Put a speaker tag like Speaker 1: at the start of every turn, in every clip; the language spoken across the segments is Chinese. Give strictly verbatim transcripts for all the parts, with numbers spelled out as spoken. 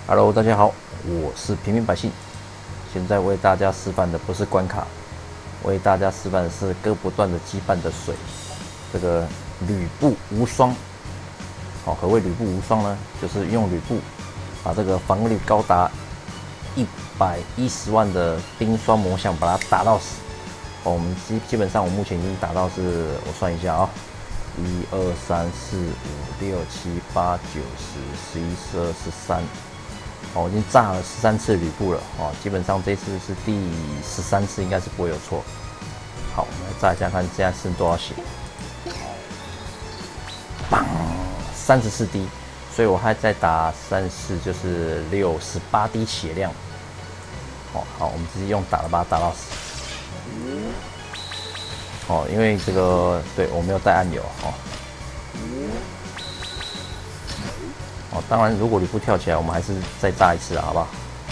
Speaker 1: Hello， 大家好，我是平民百姓。现在为大家示范的不是关卡，为大家示范的是割不断的羁绊的水。这个吕布无双，好、哦，何谓吕布无双呢？就是用吕布把这个防御力高达一百一十万的冰霜魔像把它打到死。哦，我们基基本上我目前已经打到是，我算一下啊、哦，一二三四五六七八九十十一十二十三。哦，我已经炸了十三次吕布了哦，基本上这次是第十三次，应该是不会有错。好，我们来炸一下，看现在剩多少血。棒，三十四滴，所以我还在打三十四，就是六十八滴血量。哦，好，我们直接用打了把它打到死。哦，因为这个对我没有带按钮哦。哦，当然，如果吕布跳起来，我们还是再炸一次啊，好不好？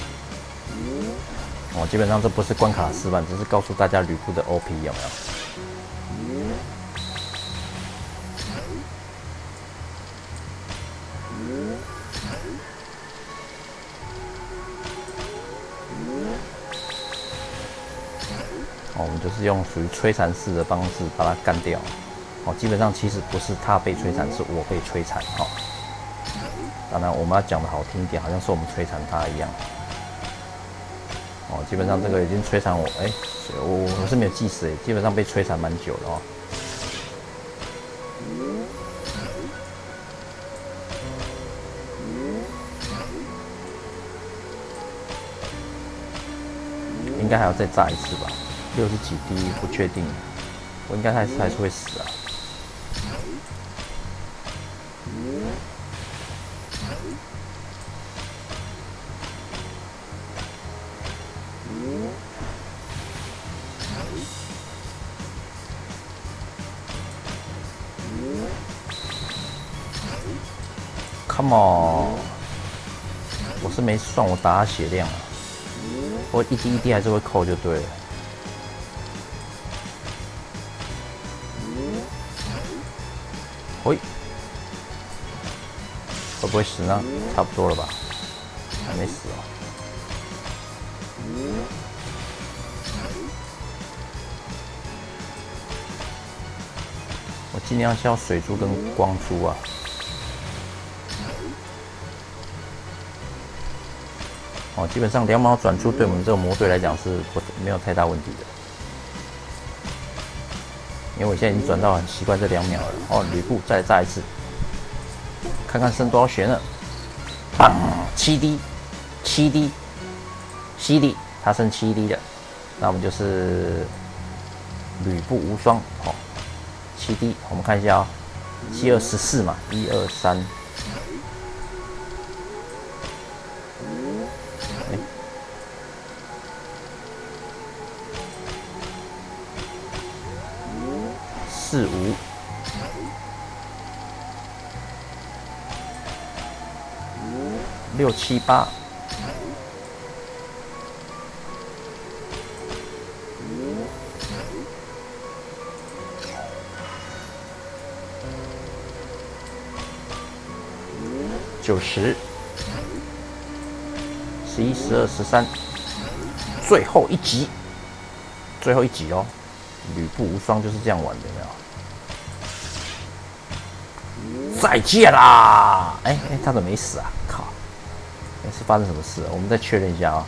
Speaker 1: 哦，基本上这不是关卡示范，只是告诉大家吕布的 O P 有没有？哦，我们就是用属于摧残式的方式把它干掉。哦，基本上其实不是他被摧残，是我被摧残。哦。当然，我们要讲的好听一点，好像是我们摧残他一样。哦，基本上这个已经摧残我，哎、欸，我我是没有计时，基本上被摧残蛮久的哦。应该还要再炸一次吧，六十几滴不确定，我应该还是还是会死啊。Come on， 我是没算我打他血量啊，我一滴一滴还是会扣就对了。喂，会不会死呢？差不多了吧，还没死哦。我尽量消水珠跟光珠啊。哦，基本上两秒转出对我们这个魔队来讲是不没有太大问题的，因为我现在已经转到很习惯这两秒了。哦，吕布再炸一次，看看剩多少血呢？棒，七滴，七滴，七滴，他剩七滴的，那我们就是吕布无双。哦，七滴，我们看一下哦，七二十四嘛，一二三。四五，六七八，九十，十一、十二、十三，最后一集，最后一集哦。吕布无双就是这样玩的，有没有？再见啦！哎、欸、哎、欸，他怎么没死啊？靠！哎、欸，是发生什么事了？我们再确认一下啊、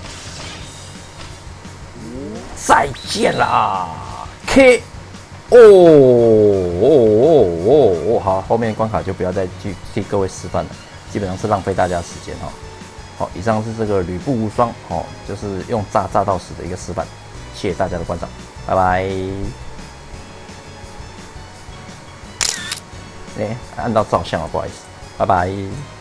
Speaker 1: 哦！再见啦 ！K， 哦哦哦哦哦，好，后面关卡就不要再去替各位示范了，基本上是浪费大家时间哈。好，以上是这个吕布无双哦，就是用炸炸到死的一个示范，谢谢大家的观赏。拜拜。哎、欸，按到照相了，不好意思。拜拜。